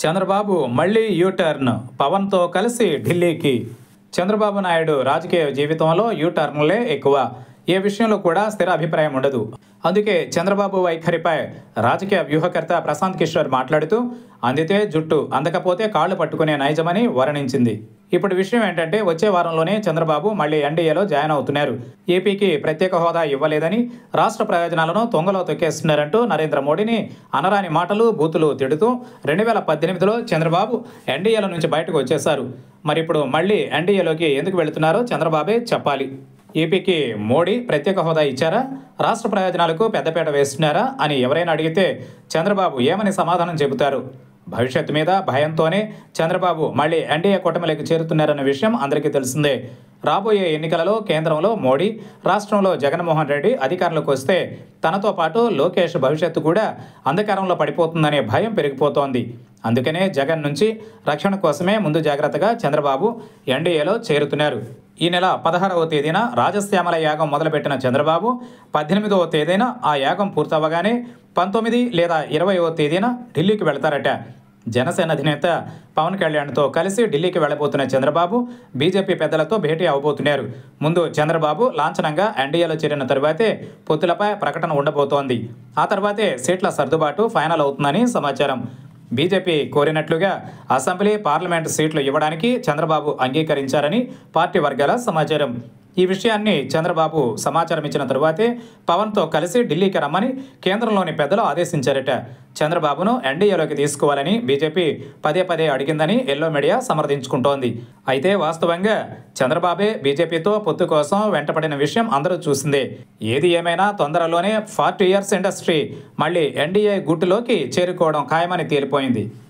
చంద్రబాబు మళ్ళీ యూటర్న్ పవన్తో కలిసి ఢిల్లీకి. చంద్రబాబు నాయుడు రాజకీయ జీవితంలో యూటర్న్లే ఎక్కువ. ఏ విషయంలో కూడా స్థిర అభిప్రాయం ఉండదు. అందుకే చంద్రబాబు వైఖరిపై రాజకీయ వ్యూహకర్త ప్రశాంత్ కిషోర్ మాట్లాడుతూ అందితే జుట్టు అందకపోతే కాళ్ళు పట్టుకునే నైజమని వర్ణించింది. ఇప్పుడు విషయం ఏంటంటే వచ్చే వారంలోనే చంద్రబాబు మళ్ళీ ఎన్డీఏలో జాయిన్ అవుతున్నారు. ఏపీకి ప్రత్యేక హోదా ఇవ్వలేదని, రాష్ట్ర ప్రయోజనాలను తొంగలో తొక్కేస్తున్నారంటూ నరేంద్ర మోడీని అనరాని మాటలు బూతులు తిడుతూ 2018లో చంద్రబాబు ఎన్డీఏల నుంచి బయటకు వచ్చేశారు. మరిప్పుడు మళ్ళీ ఎన్డీఏలోకి ఎందుకు వెళుతున్నారో చంద్రబాబే చెప్పాలి. ఏపీకి మోడీ ప్రత్యేక హోదా ఇచ్చారా, రాష్ట్ర ప్రయోజనాలకు పెద్దపీట వేస్తున్నారా అని ఎవరైనా అడిగితే చంద్రబాబు ఏమని సమాధానం చెబుతారు? భవిష్యత్తు మీద భయంతోనే చంద్రబాబు మళ్ళీ ఎన్డీఏ కూటమిలోకి చేరుతున్నారన్న విషయం అందరికీ తెలిసిందే. రాబోయే ఎన్నికలలో కేంద్రంలో మోడీ, రాష్ట్రంలో జగన్మోహన్ రెడ్డి అధికారంలోకి వస్తే తనతో పాటు లోకేష్ భవిష్యత్తు కూడా అంధకారంలో పడిపోతుందనే భయం పెరిగిపోతోంది. అందుకనే జగన్ నుంచి రక్షణ కోసమే ముందు జాగ్రత్తగా చంద్రబాబు ఎన్డీఏలో చేరుతున్నారు. ఈ నెల 16వ తేదీన రాజశ్యామల యాగం మొదలుపెట్టిన చంద్రబాబు 18వ తేదీన ఆ యాగం పూర్తవగానే 19 లేదా 20వ తేదీన ఢిల్లీకి వెళతారట. జనసేన అధినేత పవన్ కళ్యాణ్తో కలిసి ఢిల్లీకి వెళ్లబోతున్న చంద్రబాబు బీజేపీ పెద్దలతో భేటీ అవబోతున్నారు. ముందు చంద్రబాబు లాంఛనంగా ఎన్డీఏలో చేరిన తరువాతే పొత్తులపై ప్రకటన ఉండబోతోంది. ఆ తర్వాతే సీట్ల సర్దుబాటు ఫైనల్ అవుతుందని సమాచారం. బీజేపీ కోరినట్లుగా అసెంబ్లీ, పార్లమెంటు సీట్లు ఇవ్వడానికి చంద్రబాబు అంగీకరించారని పార్టీ వర్గాల సమాచారం. ఈ విషయాన్ని చంద్రబాబు సమాచారం ఇచ్చిన తరువాతే పవన్తో కలిసి ఢిల్లీకి రమ్మని కేంద్రంలోని పెద్దలు ఆదేశించారట. చంద్రబాబును ఎన్డీఏలోకి తీసుకోవాలని బీజేపీ పదే పదే అడిగిందని ఎల్లో మీడియా సమర్థించుకుంటోంది. అయితే వాస్తవంగా చంద్రబాబే బీజేపీతో పొత్తు కోసం వెంటపడిన విషయం అందరూ చూసిందే. ఏది ఏమైనా తొందరలోనే 40 years ఇండస్ట్రీ మళ్ళీ ఎన్డీఏ గుట్టులోకి చేరుకోవడం ఖాయమని తేలిపోయింది.